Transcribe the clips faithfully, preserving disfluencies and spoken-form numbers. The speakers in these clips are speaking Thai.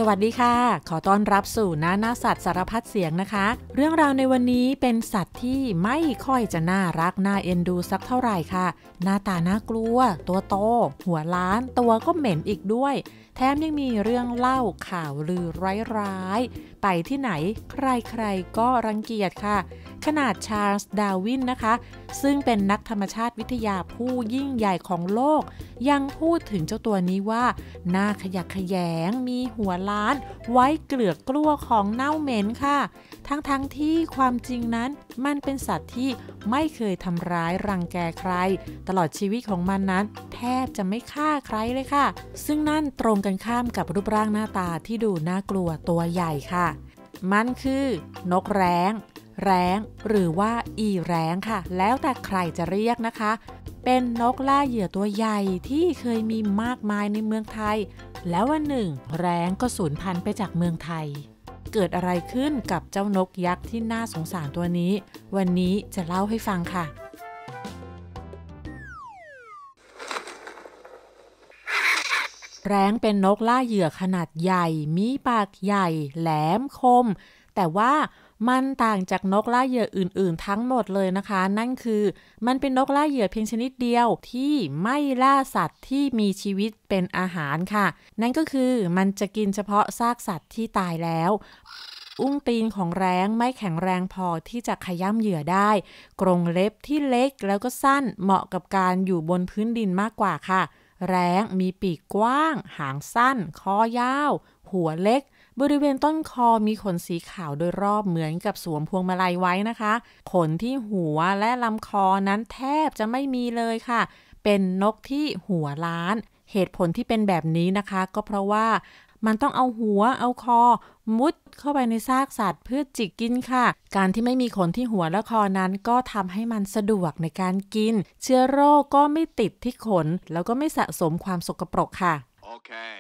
วัสดีค่ะขอต้อนรับสู่หน้าหน้าสัตว์สารพัดเสียงนะคะเรื่องราวในวันนี้เป็นสัตว์ที่ไม่ค่อยจะน่ารักน่าเอ็นดูสักเท่าไหร่ค่ะหน้าตาน่ากลัวตัวโตหัวล้านตัวก็เหม็นอีกด้วยแถมยังมีเรื่องเล่าข่าวลือร้ายๆไปที่ไหนใครๆก็รังเกียจค่ะขนาดชาร์ลส์ดาร์วินนะคะซึ่งเป็นนักธรรมชาติวิทยาผู้ยิ่งใหญ่ของโลกยังพูดถึงเจ้าตัวนี้ว่าหน้าขยักขยงมีหัวล้านไว้เกลือกกลัวของเน่าเหม็นค่ะทั้งๆ ท, ที่ความจริงนั้นมันเป็นสัตว์ที่ไม่เคยทำร้ายรังแกใครตลอดชีวิตของมันนั้นแทบจะไม่ฆ่าใครเลยค่ะซึ่งนั่นตรงกันข้ามกับรูปร่างหน้าตาที่ดูน่ากลัวตัวใหญ่ค่ะมันคือนกแร้งแร้งหรือว่าอีแร้งค่ะแล้วแต่ใครจะเรียกนะคะเป็นนกล่าเหยื่อตัวใหญ่ที่เคยมีมากมายในเมืองไทยแล้ววันหนึ่งแร้งก็สูญพันธุ์ไปจากเมืองไทยเกิดอะไรขึ้นกับเจ้านกยักษ์ที่น่าสงสารตัวนี้วันนี้จะเล่าให้ฟังค่ะแร้งเป็นนกล่าเหยื่อขนาดใหญ่มีปากใหญ่แหลมคมแต่ว่ามันต่างจากนกล่าเหยื่ออื่นๆทั้งหมดเลยนะคะนั่นคือมันเป็นนกล่าเหยื่อเพียงชนิดเดียวที่ไม่ล่าสัตว์ที่มีชีวิตเป็นอาหารค่ะนั่นก็คือมันจะกินเฉพาะซากสัตว์ที่ตายแล้วอุ้งตีนของแร้งไม่แข็งแรงพอที่จะขย้ำเหยื่อได้กรงเล็บที่เล็กแล้วก็สั้นเหมาะกับการอยู่บนพื้นดินมากกว่าค่ะแร้งมีปีกกว้างหางสั้นคอยาวหัวเล็กบริเวณต้นคอมีขนสีขาวโดยรอบเหมือนกับสวมพวงมาลัยไว้นะคะขนที่หัวและลำคอนั้นแทบจะไม่มีเลยค่ะเป็นนกที่หัวล้านเหตุผลที่เป็นแบบนี้นะคะก็เพราะว่ามันต้องเอาหัวเอาคอมุดเข้าไปในซากสัตว์เพื่อจิกกินค่ะการที่ไม่มีขนที่หัวและคอนั้นก็ทำให้มันสะดวกในการกินเชื้อโรคก็ไม่ติดที่ขนแล้วก็ไม่สะสมความสกปรกค่ะ okay.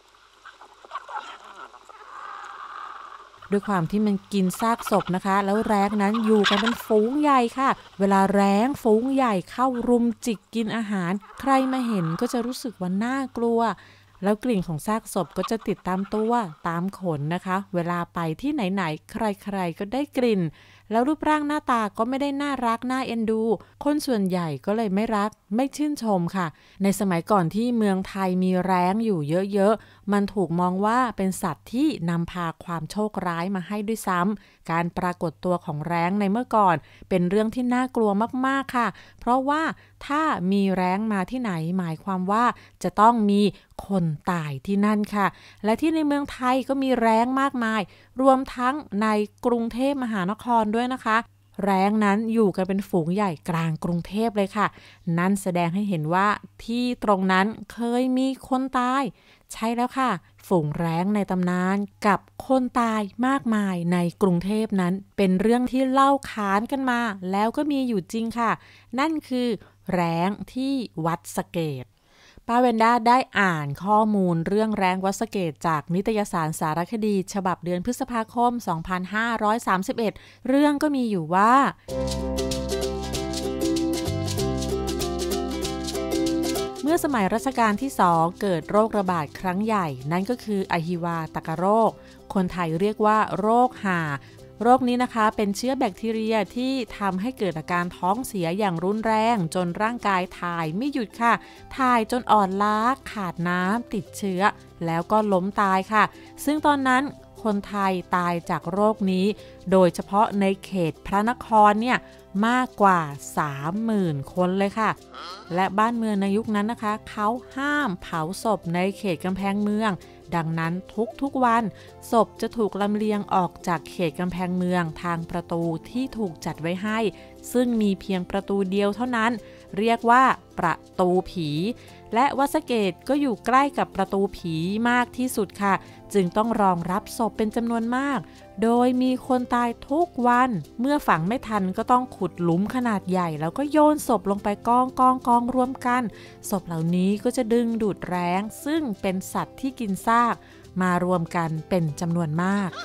ด้วยความที่มันกินซากศพนะคะแล้วแร้งนั้นอยู่กันเป็นฝูงใหญ่ค่ะเวลาแร้งฝูงใหญ่เข้ารุมจิกกินอาหารใครมาเห็นก็จะรู้สึกว่าน่ากลัวแล้วกลิ่นของซากศพก็จะติดตามตัวตามขนนะคะเวลาไปที่ไหนๆใครๆก็ได้กลิ่นแล้วรูปร่างหน้าตาก็ไม่ได้น่ารักน่าเอ็นดูคนส่วนใหญ่ก็เลยไม่รักไม่ชื่นชมค่ะในสมัยก่อนที่เมืองไทยมีแร้งอยู่เยอะๆมันถูกมองว่าเป็นสัตว์ที่นำพาความโชคร้ายมาให้ด้วยซ้ำการปรากฏตัวของแร้งในเมื่อก่อนเป็นเรื่องที่น่ากลัวมากๆค่ะเพราะว่าถ้ามีแร้งมาที่ไหนหมายความว่าจะต้องมีคนตายที่นั่นค่ะและที่ในเมืองไทยก็มีแร้งมากมายรวมทั้งในกรุงเทพมหานครด้วยนะคะแร้งนั้นอยู่กันเป็นฝูงใหญ่กลางกรุงเทพเลยค่ะนั่นแสดงให้เห็นว่าที่ตรงนั้นเคยมีคนตายใช่แล้วค่ะฝูงแร้งในตำนานกับคนตายมากมายในกรุงเทพนั้นเป็นเรื่องที่เล่าขานกันมาแล้วก็มีอยู่จริงค่ะนั่นคือแร้งที่วัดสะเกษป้าเวนด้าได้อ่านข้อมูลเรื่องแร้งวัดสะเกษจากนิตยสารสารคดีฉบับเดือนพฤษภาคมสองพันห้าร้อยสามสิบเอ็ดเรื่องก็มีอยู่ว่าเมื่อสมัยรัชกาลที่สองเกิดโรคระบาดครั้งใหญ่นั่นก็คืออหิวาตกโรคคนไทยเรียกว่าโรคห่าโรคนี้นะคะเป็นเชื้อแบคทีเรียที่ทำให้เกิดอาการท้องเสียอย่างรุนแรงจนร่างกายถ่ายไม่หยุดค่ะถ่ายจนอ่อนล้าขาดน้ำติดเชื้อแล้วก็ล้มตายค่ะซึ่งตอนนั้นคนไทยตายจากโรคนี้โดยเฉพาะในเขตพระนครเนี่ยมากกว่า สามหมื่น คนเลยค่ะและบ้านเมืองในยุคนั้นนะคะเขาห้ามเผาศพในเขตกำแพงเมืองดังนั้นทุกๆวันศพจะถูกลำเลียงออกจากเขตกำแพงเมืองทางประตูที่ถูกจัดไว้ให้ซึ่งมีเพียงประตูเดียวเท่านั้นเรียกว่าประตูผีและวัดสะเกษก็อยู่ใกล้กับประตูผีมากที่สุดค่ะจึงต้องรองรับศพเป็นจำนวนมากโดยมีคนตายทุกวันเมื่อฝังไม่ทันก็ต้องขุดหลุมขนาดใหญ่แล้วก็โยนศพลงไปกองกองกองรวมกันศพเหล่านี้ก็จะดึงดูดแร้งซึ่งเป็นสัตว์ที่กินซากมารวมกันเป็นจำนวนมาก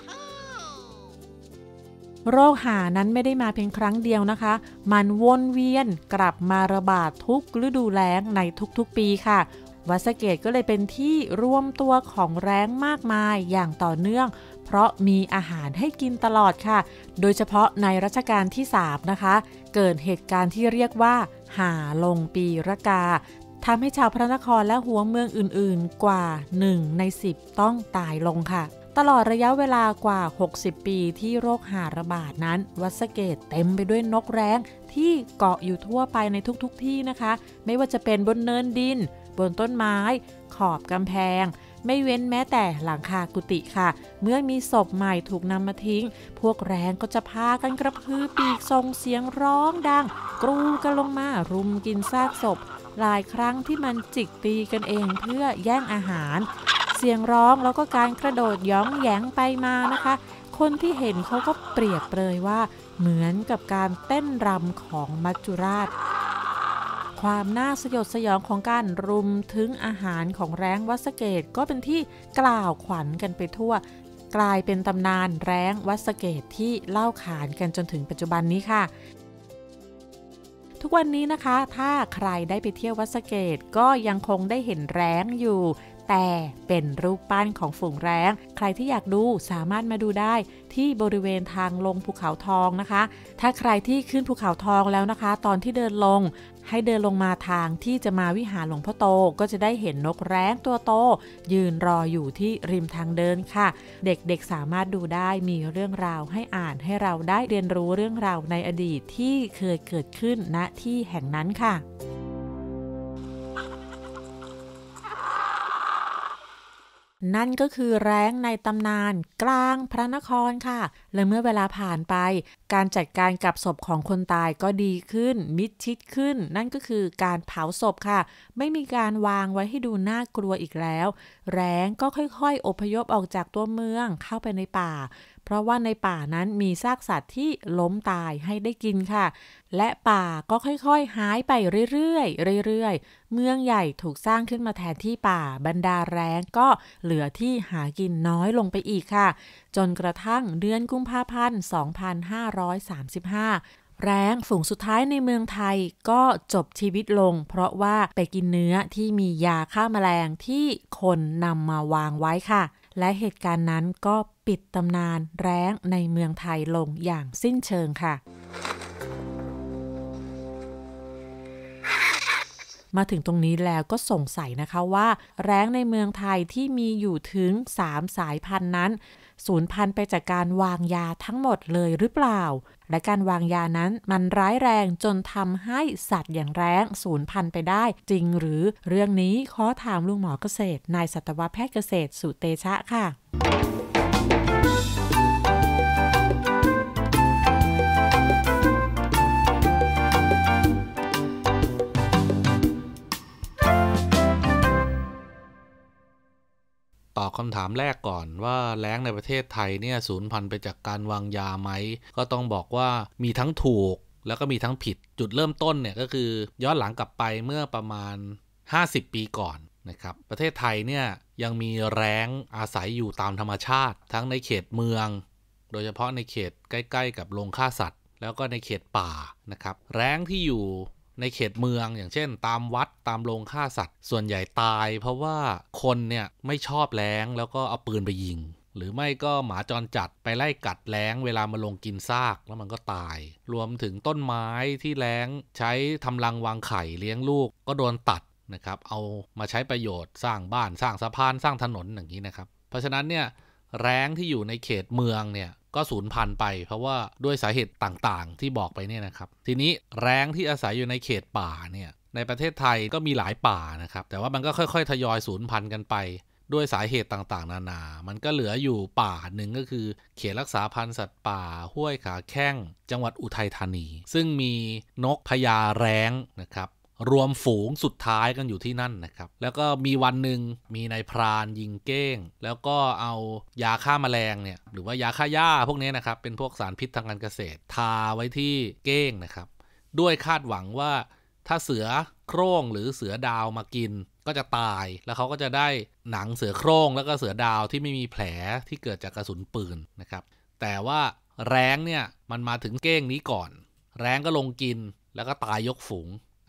โรคห่านั้นไม่ได้มาเพียงครั้งเดียวนะคะมันวนเวียนกลับมาระบาดทุกฤดูแล้งในทุกๆปีค่ะวัดสะเกษก็เลยเป็นที่รวมตัวของแร้งมากมายอย่างต่อเนื่องเพราะมีอาหารให้กินตลอดค่ะโดยเฉพาะในรัชกาลที่สามนะคะเกิดเหตุการณ์ที่เรียกว่าห่าลงปีรกาทำให้ชาวพระนครและหัวเมืองอื่นๆกว่าหนึ่งในสิบต้องตายลงค่ะตลอดระยะเวลากว่าหกสิบปีที่โรคห่าระบาดนั้นวัดสะเกษเต็มไปด้วยนกแร้งที่เกาะอยู่ทั่วไปในทุกๆที่นะคะไม่ว่าจะเป็นบนเนินดินบนต้นไม้ขอบกำแพงไม่เว้นแม้แต่หลังคากุฏิค่ะเมื่อมีศพใหม่ถูกนำมาทิ้งพวกแร้งก็จะพากันกระพือปีกส่งเสียงร้องดังกรูกันลงมารุมกินซากศพหลายครั้งที่มันจิกตีกันเองเพื่อแย่งอาหารเสียงร้องแล้วก็การกระโดดย้องแย้งไปมานะคะคนที่เห็นเขาก็เปรียบเปรยว่าเหมือนกับการเต้นรำของมัจจุราชความน่าสยดสยองของการรุมถึงอาหารของแร้งวัดสะเกษก็เป็นที่กล่าวขวัญกันไปทั่วกลายเป็นตำนานแร้งวัดสะเกษที่เล่าขานกันจนถึงปัจจุบันนี้ค่ะทุกวันนี้นะคะถ้าใครได้ไปเที่ยววัดสะเกษก็ยังคงได้เห็นแร้งอยู่แต่เป็นรูปปั้นของฝูงแร้งใครที่อยากดูสามารถมาดูได้ที่บริเวณทางลงภูเขาทองนะคะถ้าใครที่ขึ้นภูเขาทองแล้วนะคะตอนที่เดินลงให้เดินลงมาทางที่จะมาวิหารหลวงพ่อโตก็จะได้เห็นนกแร้งตัวโตยืนรออยู่ที่ริมทางเดินค่ะเด็กๆสามารถดูได้มีเรื่องราวให้อ่านให้เราได้เรียนรู้เรื่องราวในอดีตที่เคยเกิดขึ้นณที่แห่งนั้นค่ะนั่นก็คือแร้งในตำนานกลางพระนครค่ะและเมื่อเวลาผ่านไปการจัดการกับศพของคนตายก็ดีขึ้นมิดชิดขึ้นนั่นก็คือการเผาศพค่ะไม่มีการวางไว้ให้ดูน่ากลัวอีกแล้วแร้งก็ค่อยๆอพยพออกจากตัวเมืองเข้าไปในป่าเพราะว่าในป่านั้นมีซากสัตว์ที่ล้มตายให้ได้กินค่ะและป่าก็ค่อยๆหายไปเรื่อยๆเรื่อยๆเมืองใหญ่ถูกสร้างขึ้นมาแทนที่ป่าบรรดาแร้งก็เหลือที่หากินน้อยลงไปอีกค่ะจนกระทั่งเดือนกุมภาพันธ์ สองพันห้าร้อยสามสิบห้า แร้งฝูงสุดท้ายในเมืองไทยก็จบชีวิตลงเพราะว่าไปกินเนื้อที่มียาฆ่าแมลงที่คนนำมาวางไว้ค่ะและเหตุการณ์นั้นก็ปิดตำนานแร้งในเมืองไทยลงอย่างสิ้นเชิงค่ะมาถึงตรงนี้แล้วก็สงสัยนะคะว่าแร้งในเมืองไทยที่มีอยู่ถึงสามสายพันธุ์นั้นสูญพันธุ์ไปจากการวางยาทั้งหมดเลยหรือเปล่าและการวางยานั้นมันร้ายแรงจนทำให้สัตว์อย่างแร้งสูญพันธุ์ไปได้จริงหรือเรื่องนี้ขอถามลุงหมอเกษตรนายสัตวแพทย์เกษตรสุเตชะค่ะตอบคำถามแรกก่อนว่าแล้งในประเทศไทยเนี่ยสูญพันธุ์ไปจากการวางยาไหมก็ต้องบอกว่ามีทั้งถูกแล้วก็มีทั้งผิดจุดเริ่มต้นเนี่ยก็คือย้อนหลังกลับไปเมื่อประมาณห้าสิบปีก่อนนะครับประเทศไทยเนี่ยยังมีแร้งอาศัยอยู่ตามธรรมชาติทั้งในเขตเมืองโดยเฉพาะในเขตใกล้ๆกับโรงฆ่าสัตว์แล้วก็ในเขตป่านะครับแร้งที่อยู่ในเขตเมืองอย่างเช่นตามวัดตามโรงฆ่าสัตว์ส่วนใหญ่ตายเพราะว่าคนเนี่ยไม่ชอบแร้งแล้วก็เอาปืนไปยิงหรือไม่ก็หมาจรจัดไปไล่กัดแร้งเวลามาลงกินซากแล้วมันก็ตายรวมถึงต้นไม้ที่แร้งใช้ทำรังวางไข่เลี้ยงลูกก็โดนตัดนะครับเอามาใช้ประโยชน์สร้างบ้านสร้างสะพานสร้างถนนอย่างนี้นะครับเพราะฉะนั้นเนี่ยแร้งที่อยู่ในเขตเมืองเนี่ยก็สูญพันธุ์ไปเพราะว่าด้วยสาเหตุต่างๆที่บอกไปเนี่ยนะครับทีนี้แร้งที่อาศัยอยู่ในเขตป่าเนี่ยในประเทศไทยก็มีหลายป่านะครับแต่ว่ามันก็ค่อยๆทยอยสูญพันธุ์กันไปด้วยสาเหตุต่างๆนานามันก็เหลืออยู่ป่าหนึ่งก็คือเขตรักษาพันธุ์สัตว์ป่าห้วยขาแข้งจังหวัดอุทัยธานีซึ่งมีนกพญาแร้งนะครับรวมฝูงสุดท้ายกันอยู่ที่นั่นนะครับแล้วก็มีวันหนึ่งมีนายพรานยิงเก้งแล้วก็เอายาฆ่าแมลงเนี่ยหรือว่ายาฆ่าหญ้าพวกนี้นะครับเป็นพวกสารพิษทางการเกษตรทาไว้ที่เก้งนะครับด้วยคาดหวังว่าถ้าเสือโคร่งหรือเสือดาวมากินก็จะตายแล้วเขาก็จะได้หนังเสือโคร่งแล้วก็เสือดาวที่ไม่มีแผลที่เกิดจากกระสุนปืนนะครับแต่ว่าแร้งเนี่ยมันมาถึงเก้งนี้ก่อนแร้งก็ลงกินแล้วก็ตายยกฝูง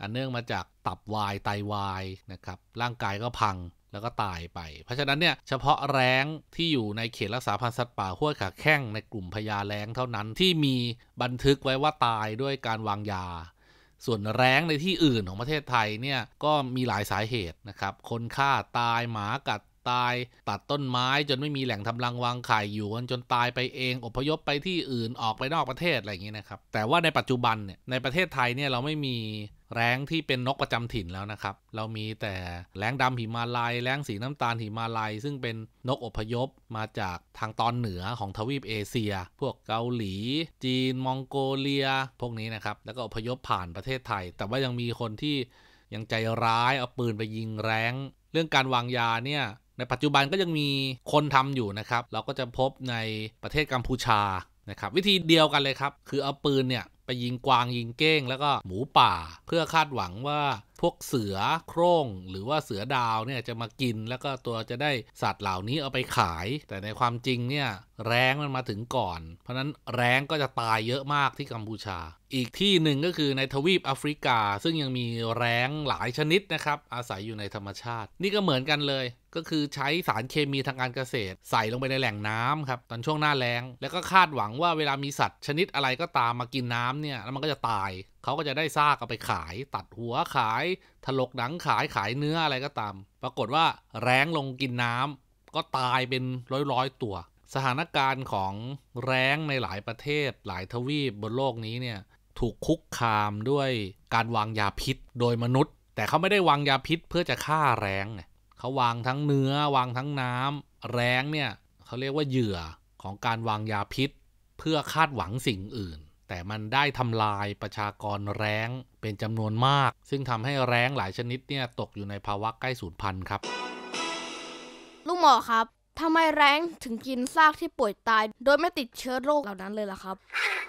อันเนื่องมาจากตับวายไตวายนะครับร่างกายก็พังแล้วก็ตายไปเพราะฉะนั้นเนี่ยเฉพาะแร้งที่อยู่ในเขตรักษาพันธุ์สัตว์ป่าห้วยขาแข้งในกลุ่มพญาแร้งเท่านั้นที่มีบันทึกไว้ว่าตายด้วยการวางยาส่วนแร้งในที่อื่นของประเทศไทยเนี่ยก็มีหลายสาเหตุนะครับคนฆ่าตายหมากัดตายตัดต้นไม้จนไม่มีแหล่งทำรังวางไข่อยู่กันจนตายไปเองอพยพไปที่อื่นออกไปนอกประเทศอะไรอย่างนี้นะครับแต่ว่าในปัจจุบันเนี่ยในประเทศไทยเนี่ยเราไม่มีแร้งที่เป็นนกประจำถิ่นแล้วนะครับเรามีแต่แร้งดำหิมาลัยแร้งสีน้ำตาลหิมาลัยซึ่งเป็นนกอพยพมาจากทางตอนเหนือของทวีปเอเชียพวกเกาหลีจีนมองโกเลียพวกนี้นะครับแล้วก็อพยพผ่านประเทศไทยแต่ว่ายังมีคนที่ยังใจร้ายเอาปืนไปยิงแร้งเรื่องการวางยาเนี่ยในปัจจุบันก็ยังมีคนทำอยู่นะครับเราก็จะพบในประเทศกัมพูชานะครับวิธีเดียวกันเลยครับคือเอาปืนเนี่ยไปยิงกวางยิงเก้งแล้วก็หมูป่าเพื่อคาดหวังว่าพวกเสือโคร่งหรือว่าเสือดาวเนี่ยจะมากินแล้วก็ตัวจะได้สัตว์เหล่านี้เอาไปขายแต่ในความจริงเนี่ยแร้งมันมาถึงก่อนเพราะนั้นแร้งก็จะตายเยอะมากที่กัมพูชาอีกที่หนึ่งก็คือในทวีปแอฟริกาซึ่งยังมีแร้งหลายชนิดนะครับอาศัยอยู่ในธรรมชาตินี่ก็เหมือนกันเลยก็คือใช้สารเคมีทางการเกษตรใส่ลงไปในแหล่งน้ำครับตอนช่วงหน้าแล้งแล้วก็คาดหวังว่าเวลามีสัตว์ชนิดอะไรก็ตามมากินน้ำเนี่ยแล้วมันก็จะตายเขาก็จะได้ซากเอาไปขายตัดหัวขายถลกหนังขายขายเนื้ออะไรก็ตามปรากฏว่าแร้งลงกินน้ำก็ตายเป็นร้อยๆตัวสถานการณ์ของแร้งในหลายประเทศหลายทวีปบนโลกนี้เนี่ยถูกคุกคามด้วยการวางยาพิษโดยมนุษย์แต่เขาไม่ได้วางยาพิษเพื่อจะฆ่าแร้งเขาวางทั้งเนื้อวางทั้งน้ำแร้งเนี่ยเขาเรียกว่าเหยื่อของการวางยาพิษเพื่อคาดหวังสิ่งอื่นแต่มันได้ทำลายประชากรแร้งเป็นจำนวนมากซึ่งทำให้แร้งหลายชนิดเนี่ยตกอยู่ในภาวะใกล้สูญพันธุ์ครับลุงหมอครับทำไมแร้งถึงกินซากที่ป่วยตายโดยไม่ติดเชื้อโรคเหล่านั้นเลยล่ะครับ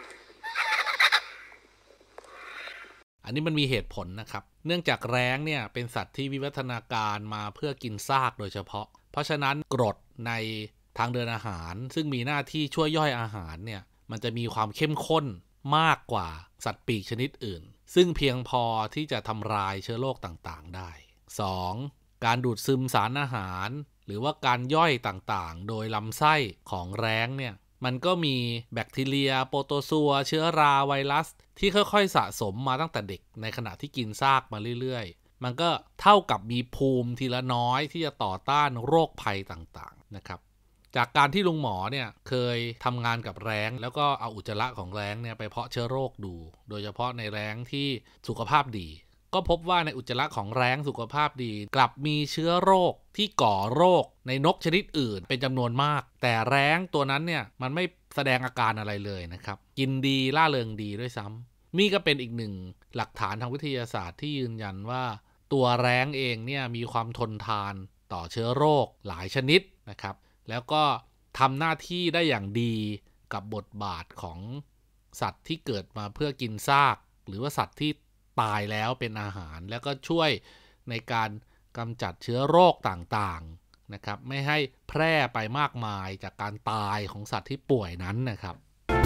อันนี้มันมีเหตุผลนะครับเนื่องจากแร้งเนี่ยเป็นสัตว์ที่วิวัฒนาการมาเพื่อกินซากโดยเฉพาะเพราะฉะนั้นกรดในทางเดินอาหารซึ่งมีหน้าที่ช่วยย่อยอาหารเนี่ยมันจะมีความเข้มข้นมากกว่าสัตว์ปีกชนิดอื่นซึ่งเพียงพอที่จะทำลายเชื้อโรคต่างๆได้สองการดูดซึมสารอาหารหรือว่าการย่อยต่างๆโดยลำไส้ของแร้งเนี่ยมันก็มีแบคทีเรียโปรโตซัวเชื้อราไวรัสที่ค่อยๆสะสมมาตั้งแต่เด็กในขณะที่กินซากมาเรื่อยๆมันก็เท่ากับมีภูมิทีละน้อยที่จะต่อต้านโรคภัยต่างๆนะครับจากการที่ลุงหมอเนี่ยเคยทำงานกับแร้งแล้วก็เอาอุจจาระของแร้งเนี่ยไปเพาะเชื้อโรคดูโดยเฉพาะในแร้งที่สุขภาพดีก็พบว่าในอุจจาระของแร้งสุขภาพดีกลับมีเชื้อโรคที่ก่อโรคในนกชนิดอื่นเป็นจำนวนมากแต่แร้งตัวนั้นเนี่ยมันไม่แสดงอาการอะไรเลยนะครับกินดีล่าเริงดีด้วยซ้ำนี่ก็เป็นอีกหนึ่งหลักฐานทางวิทยาศาสตร์ที่ยืนยันว่าตัวแร้งเองเนี่ยมีความทนทานต่อเชื้อโรคหลายชนิดนะครับแล้วก็ทำหน้าที่ได้อย่างดีกับบทบาทของสัตว์ที่เกิดมาเพื่อกินซากหรือว่าสัตว์ที่ตายแล้วเป็นอาหารแล้วก็ช่วยในการกำจัดเชื้อโรคต่างๆนะครับไม่ให้แพร่ไปมากมายจากการตายของสัตว์ที่ป่วยนั้นนะครับ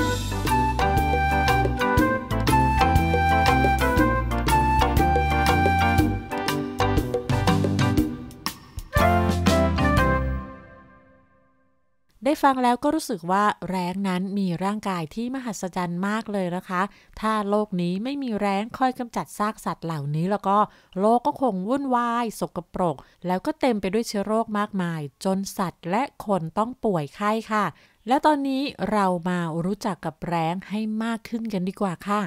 ได้ฟังแล้วก็รู้สึกว่าแร้งนั้นมีร่างกายที่มหัศจรรย์มากเลยนะคะถ้าโลกนี้ไม่มีแร้งคอยกำจัดซากสัตว์เหล่านี้แล้วก็โลกก็คงวุ่นวายสกปรกแล้วก็เต็มไปด้วยเชื้อโรคมากมายจนสัตว์และคนต้องป่วยไข้ค่ะและตอนนี้เรามารู้จักกับแร้งให้มากขึ้นกันดีกว่าค่ะ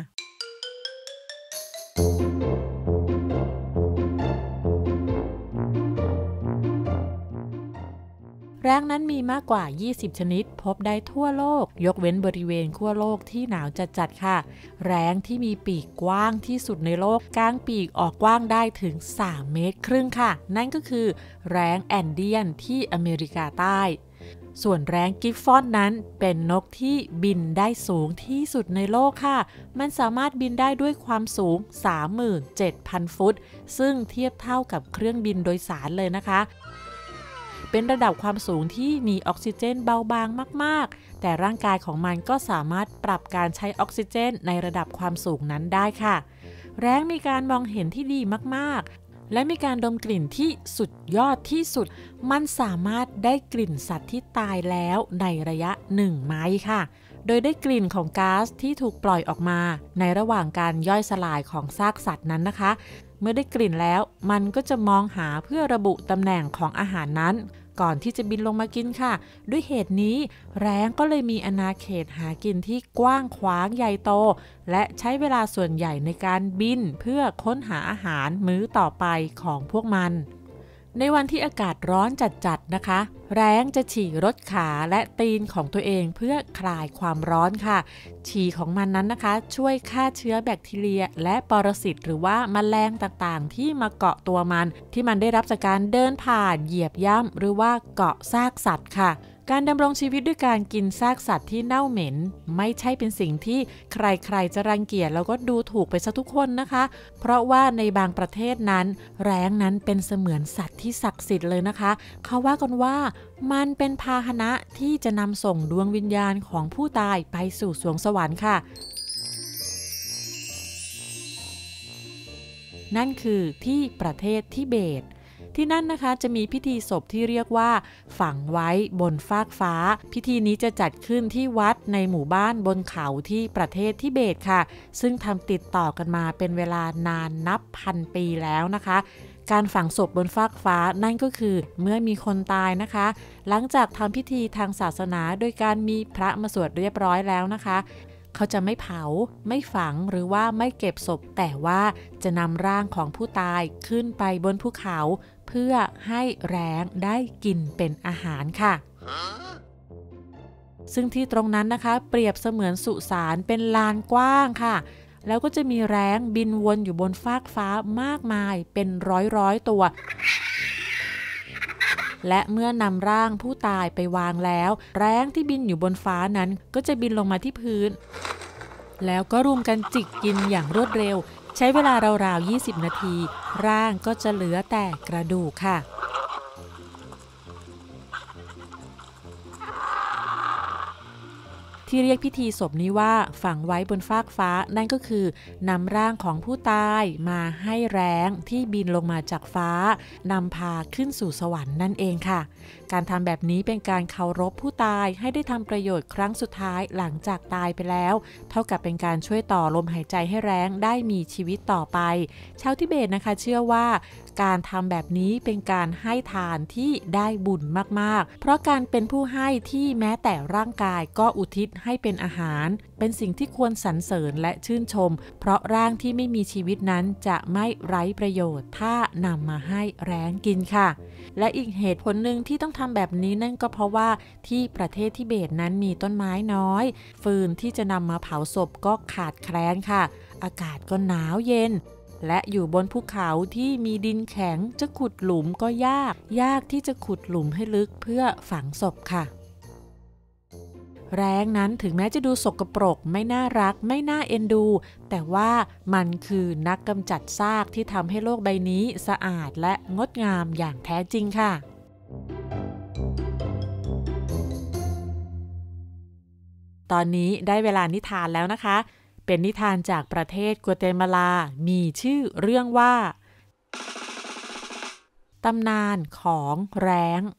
แร้งนั้นมีมากกว่ายี่สิบชนิดพบได้ทั่วโลกยกเว้นบริเวณขั้วโลกที่หนาวจัดๆค่ะแร้งที่มีปีกกว้างที่สุดในโลกกางปีกออกกว้างได้ถึงสามเมตรครึ่งค่ะนั่นก็คือแร้งแอนเดียนที่อเมริกาใต้ส่วนแร้งกิฟฟอนนั้นเป็นนกที่บินได้สูงที่สุดในโลกค่ะมันสามารถบินได้ด้วยความสูง สามหมื่นเจ็ดพัน ฟุตซึ่งเทียบเท่ากับเครื่องบินโดยสารเลยนะคะเป็นระดับความสูงที่มีออกซิเจนเบาบางมากๆแต่ร่างกายของมันก็สามารถปรับการใช้ออกซิเจนในระดับความสูงนั้นได้ค่ะแร้งมีการมองเห็นที่ดีมากๆและมีการดมกลิ่นที่สุดยอดที่สุดมันสามารถได้กลิ่นสัตว์ที่ตายแล้วในระยะหนึ่งไมล์ค่ะโดยได้กลิ่นของก๊าซที่ถูกปล่อยออกมาในระหว่างการย่อยสลายของซากสัตว์นั้นนะคะเมื่อได้กลิ่นแล้วมันก็จะมองหาเพื่อระบุตำแหน่งของอาหารนั้นก่อนที่จะบินลงมากินค่ะด้วยเหตุนี้แร้งก็เลยมีอาณาเขตหากินที่กว้างขวางใหญ่โตและใช้เวลาส่วนใหญ่ในการบินเพื่อค้นหาอาหารมื้อต่อไปของพวกมันในวันที่อากาศร้อนจัดๆนะคะแร้งจะฉี่รถขาและตีนของตัวเองเพื่อคลายความร้อนค่ะฉี่ของมันนั้นนะคะช่วยฆ่าเชื้อแบคทีเรียและปรสิตหรือว่าแมลงต่างๆที่มาเกาะตัวมันที่มันได้รับจากการเดินผ่านเหยียบย่ำหรือว่าเกาะซากสัตว์ค่ะการดำรงชีวิตด้วยการกินซากสัตว์ที่เน่าเหม็นไม่ใช่เป็นสิ่งที่ใครๆจะรังเกียจแล้วก็ดูถูกไปซะทุกคนนะคะเพราะว่าในบางประเทศนั้นแร้งนั้นเป็นเสมือนสัตว์ที่ศักดิ์สิทธิ์เลยนะคะเขาว่ากันว่ามันเป็นพาหนะที่จะนำส่งดวงวิญญาณของผู้ตายไปสู่สวงสวรรค์ค่ะนั่นคือที่ประเทศทิเบตที่นั่นนะคะจะมีพิธีศพที่เรียกว่าฝังไว้บนฟากฟ้าพิธีนี้จะจัดขึ้นที่วัดในหมู่บ้านบนเขาที่ประเทศทิเบตค่ะซึ่งทำติดต่อกันมาเป็นเวลานานนับพันปีแล้วนะคะการฝังศพบนฟากฟ้านั่นก็คือเมื่อมีคนตายนะคะหลังจากทำพิธีทางศาสนาโดยการมีพระมาสวดเรียบร้อยแล้วนะคะเขาจะไม่เผาไม่ฝังหรือว่าไม่เก็บศพแต่ว่าจะนำร่างของผู้ตายขึ้นไปบนภูเขาเพื่อให้แร้งได้กินเป็นอาหารค่ะ ซึ่งที่ตรงนั้นนะคะเปรียบเสมือนสุสานเป็นลานกว้างค่ะแล้วก็จะมีแร้งบินวนอยู่บนฟากฟ้ามากมายเป็นร้อยๆตัวและเมื่อนำร่างผู้ตายไปวางแล้วแร้งที่บินอยู่บนฟ้านั้นก็จะบินลงมาที่พื้นแล้วก็รุมกันจิกกินอย่างรวดเร็วใช้เวลาราวๆยี่สิบนาทีร่างก็จะเหลือแต่กระดูกค่ะที่เรียกพิธีศพนี้ว่าฝังไว้บนฟากฟ้านั่นก็คือนำร่างของผู้ตายมาให้แร้งที่บินลงมาจากฟ้านำพาขึ้นสู่สวรรค์นั่นเองค่ะการทำแบบนี้เป็นการเคารพผู้ตายให้ได้ทำประโยชน์ครั้งสุดท้ายหลังจากตายไปแล้วเท่ากับเป็นการช่วยต่อลมหายใจให้แร้งได้มีชีวิตต่อไปชาวทิเบตนะคะเชื่อว่าการทำแบบนี้เป็นการให้ทานที่ได้บุญมากๆเพราะการเป็นผู้ให้ที่แม้แต่ร่างกายก็อุทิศให้เป็นอาหารเป็นสิ่งที่ควรสรรเสริญและชื่นชมเพราะร่างที่ไม่มีชีวิตนั้นจะไม่ไร้ประโยชน์ถ้านำมาให้แร้งกินค่ะและอีกเหตุผลหนึ่งที่ต้องทำแบบนี้นั่นก็เพราะว่าที่ประเทศทิเบตนั้นมีต้นไม้น้อยฟืนที่จะนำมาเผาศพก็ขาดแคลนค่ะอากาศก็หนาวเย็นและอยู่บนภูเขาที่มีดินแข็งจะขุดหลุมก็ยากยากที่จะขุดหลุมให้ลึกเพื่อฝังศพค่ะแร้งนั้นถึงแม้จะดูสกปรกไม่น่ารักไม่น่าเอ็นดูแต่ว่ามันคือนักกำจัดซากที่ทำให้โลกใบนี้สะอาดและงดงามอย่างแท้จริงค่ะตอนนี้ได้เวลานิทานแล้วนะคะเป็นนิทานจากประเทศกัวเตมาลามีชื่อเรื่องว่าตำนานของแร้ง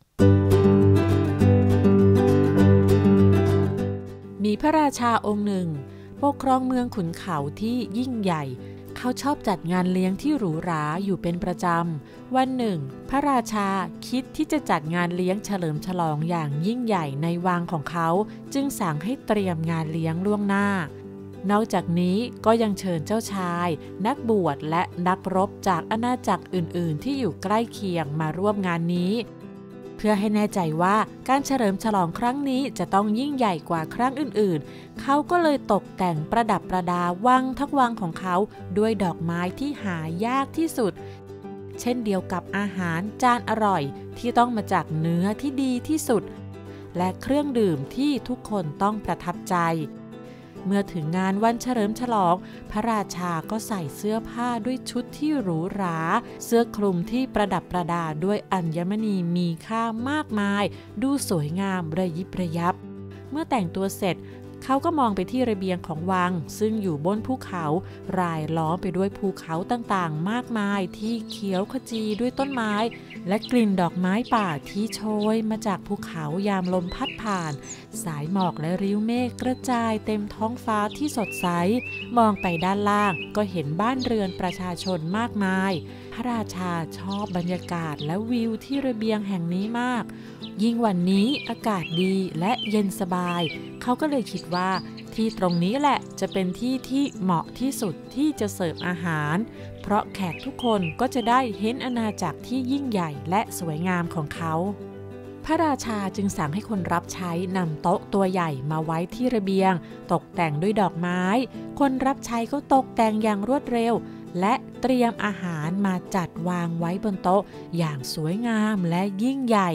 มีพระราชาองค์หนึ่งปกครองเมืองขุนเขาที่ยิ่งใหญ่เขาชอบจัดงานเลี้ยงที่หรูหราอยู่เป็นประจำวันหนึ่งพระราชาคิดที่จะจัดงานเลี้ยงเฉลิมฉลองอย่างยิ่งใหญ่ในวังของเขาจึงสั่งให้เตรียมงานเลี้ยงล่วงหน้านอกจากนี้ก็ยังเชิญเจ้าชายนักบวชและนักรบจากอาณาจักรอื่นๆที่อยู่ใกล้เคียงมาร่วมงานนี้เพื่อให้แน่ใจว่าการเฉลิมฉลองครั้งนี้จะต้องยิ่งใหญ่กว่าครั้งอื่นๆเขาก็เลยตกแต่งประดับประดาวังทั้งวังของเขาด้วยดอกไม้ที่หายากที่สุดเช่นเดียวกับอาหารจานอร่อยที่ต้องมาจากเนื้อที่ดีที่สุดและเครื่องดื่มที่ทุกคนต้องประทับใจเมื่อถึงงานวันเฉลิมฉลองพระราชาก็ใส่เสื้อผ้าด้วยชุดที่หรูหราเสื้อคลุมที่ประดับประดาด้วยอัญมณีมีค่ามากมายดูสวยงามระยิบระยับเมื่อแต่งตัวเสร็จเขาก็มองไปที่ระเบียงของวังซึ่งอยู่บนภูเขารายล้อมไปด้วยภูเขาต่างๆมากมายที่เขียวขจีด้วยต้นไม้และกลิ่นดอกไม้ป่าที่โชยมาจากภูเขายามลมพัดผ่านสายหมอกและริ้วเมฆกระจายเต็มท้องฟ้าที่สดใสมองไปด้านล่างก็เห็นบ้านเรือนประชาชนมากมายพระราชาชอบบรรยากาศและวิวที่ระเบียงแห่งนี้มากยิ่งวันนี้อากาศดีและเย็นสบายเขาก็เลยคิดว่าที่ตรงนี้แหละจะเป็นที่ที่เหมาะที่สุดที่จะเสิร์ฟอาหารเพราะแขกทุกคนก็จะได้เห็นอาณาจักรที่ยิ่งใหญ่และสวยงามของเขาพระราชาจึงสั่งให้คนรับใช้นำโต๊ะตัวใหญ่มาไว้ที่ระเบียงตกแต่งด้วยดอกไม้คนรับใช้ก็ตกแต่งอย่างรวดเร็วและเตรียมอาหารมาจัดวางไว้บนโต๊ะอย่างสวยงามและยิ่งใหญ่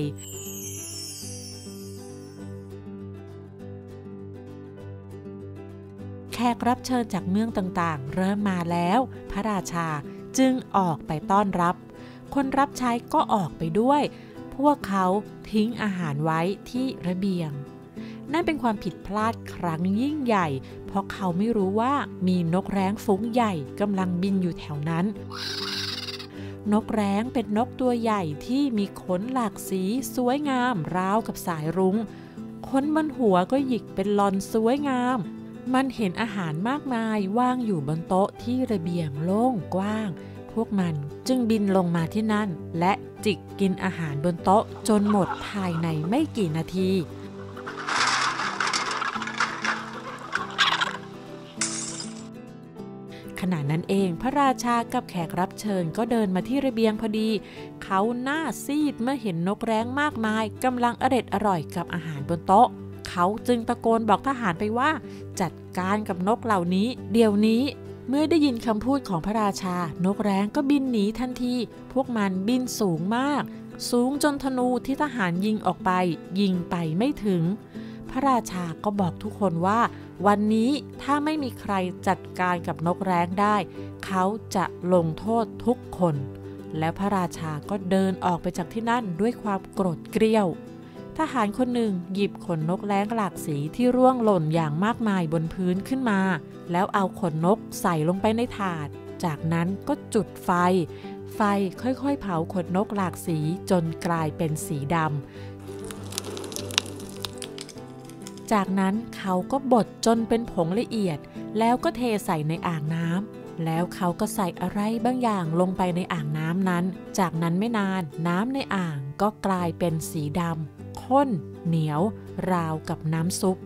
แขกรับเชิญจากเมืองต่างๆเริ่มมาแล้วพระราชาจึงออกไปต้อนรับคนรับใช้ก็ออกไปด้วยพวกเขาทิ้งอาหารไว้ที่ระเบียงนั่นเป็นความผิดพลาดครั้งยิ่งใหญ่เพราะเขาไม่รู้ว่ามีนกแร้งฝูงใหญ่กำลังบินอยู่แถวนั้นนกแร้งเป็นนกตัวใหญ่ที่มีขนหลากสีสวยงามราวกับสายรุ้งขนบนหัวก็หยิกเป็นลอนสวยงามมันเห็นอาหารมากมายวางอยู่บนโต๊ะที่ระเบียงโล่งกว้างพวกมันจึงบินลงมาที่นั่นและจิกกินอาหารบนโต๊ะจนหมดภายในไม่กี่นาทีขณะนั้นเองพระราชากับแขกรับเชิญก็เดินมาที่ระเบียงพอดีเขาหน้าซีดเมื่อเห็นนกแร้งมากมายกำลังอร็ดอร่อยกับอาหารบนโต๊ะเขาจึงตะโกนบอกทหารไปว่าจัดการกับนกเหล่านี้เดี๋ยวนี้เมื่อได้ยินคำพูดของพระราชานกแร้งก็บินหนีทันทีพวกมันบินสูงมากสูงจนธนูที่ทหารยิงออกไปยิงไปไม่ถึงพระราชาก็บอกทุกคนว่าวันนี้ถ้าไม่มีใครจัดการกับนกแร้งได้เขาจะลงโทษทุกคนแล้วพระราชาก็เดินออกไปจากที่นั่นด้วยความโกรธเกรี้ยวทหารคนหนึ่งหยิบขนนกแร้งหลากสีที่ร่วงหล่นอย่างมากมายบนพื้นขึ้นมาแล้วเอาขนนกใส่ลงไปในถาดจากนั้นก็จุดไฟไฟค่อยๆเผาขนนกหลากสีจนกลายเป็นสีดำจากนั้นเขาก็บดจนเป็นผงละเอียดแล้วก็เทใส่ในอ่างน้ำแล้วเขาก็ใส่อะไรบางอย่างลงไปในอ่างน้ำนั้นจากนั้นไม่นานน้ำในอ่างก็กลายเป็นสีดำข้นเหนียวราวกับน้ำซุป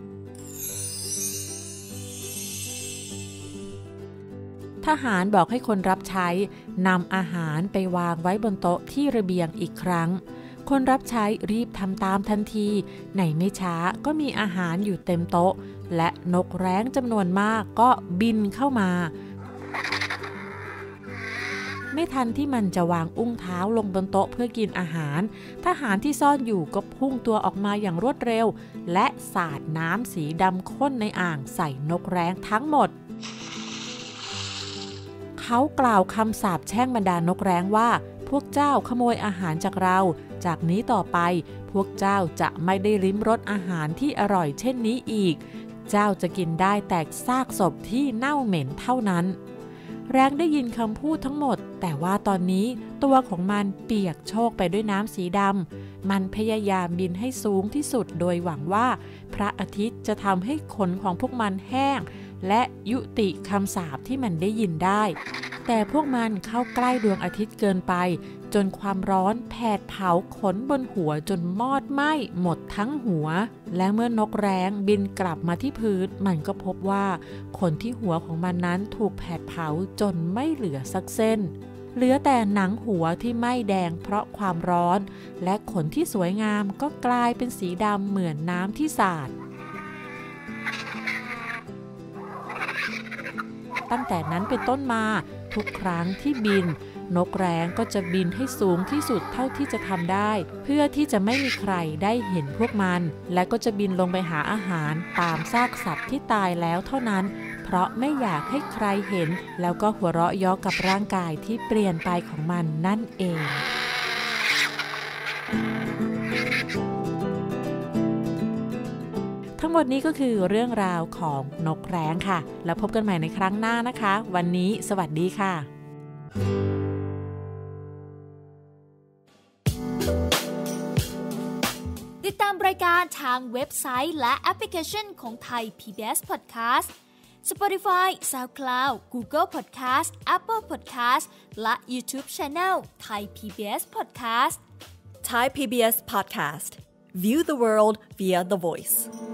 ทหารบอกให้คนรับใช้นำอาหารไปวางไว้บนโต๊ะที่ระเบียงอีกครั้งคนรับใช้รีบทำตามทันทีในไม่ช้าก็มีอาหารอยู่เต็มโต๊ะและนกแร้งจำนวนมากก็บินเข้ามาไม่ทันที่มันจะวางอุ้งเท้าลงบนโต๊ะเพื่อกินอาหารทหารที่ซ่อนอยู่ก็พุ่งตัวออกมาอย่างรวดเร็วและสาดน้ำสีดำข้นในอ่างใส่นกแร้งทั้งหมดเขากล่าวคำสาปแช่งบรรดานกแร้งว่าพวกเจ้าขโมยอาหารจากเราจากนี้ต่อไปพวกเจ้าจะไม่ได้ลิ้มรสอาหารที่อร่อยเช่นนี้อีกเจ้าจะกินได้แต่ซากศพที่เน่าเหม็นเท่านั้นแร้งได้ยินคำพูดทั้งหมดแต่ว่าตอนนี้ตัวของมันเปียกโชกไปด้วยน้ำสีดำมันพยายามบินให้สูงที่สุดโดยหวังว่าพระอาทิตย์จะทำให้ขนของพวกมันแห้งและยุติคำสาปที่มันได้ยินได้แต่พวกมันเข้าใกล้ดวงอาทิตย์เกินไปจนความร้อนแผดเผาขนบนหัวจนมอดไหม้หมดทั้งหัวและเมื่อนกแร้งบินกลับมาที่พื้นมันก็พบว่าขนที่หัวของมันนั้นถูกแผดเผาจนไม่เหลือสักเส้นเหลือแต่หนังหัวที่ไหม้แดงเพราะความร้อนและขนที่สวยงามก็กลายเป็นสีดำเหมือนน้ำที่สาดตั้งแต่นั้นเป็นต้นมาทุกครั้งที่บินนกแร้งก็จะบินให้สูงที่สุดเท่าที่จะทำได้เพื่อที่จะไม่มีใครได้เห็นพวกมันและก็จะบินลงไปหาอาหารตามซากสัตว์ที่ตายแล้วเท่านั้นเพราะไม่อยากให้ใครเห็นแล้วก็หัวเราะเยาะกับร่างกายที่เปลี่ยนไปของมันนั่นเองทั้งงหมดนี้ก็คือเรื่องราวของนกแร้งค่ะแล้วพบกันใหม่ในครั้งหน้านะคะวันนี้สวัสดีค่ะติดตามรายการทางเว็บไซต์และแอปพลิเคชันของไทย พี บี เอส Podcast Spotify, SoundCloud, Google Podcast, Apple Podcast และ YouTube Channel Thai พี บี เอส Podcast Thai พี บี เอส Podcast View the world via the voice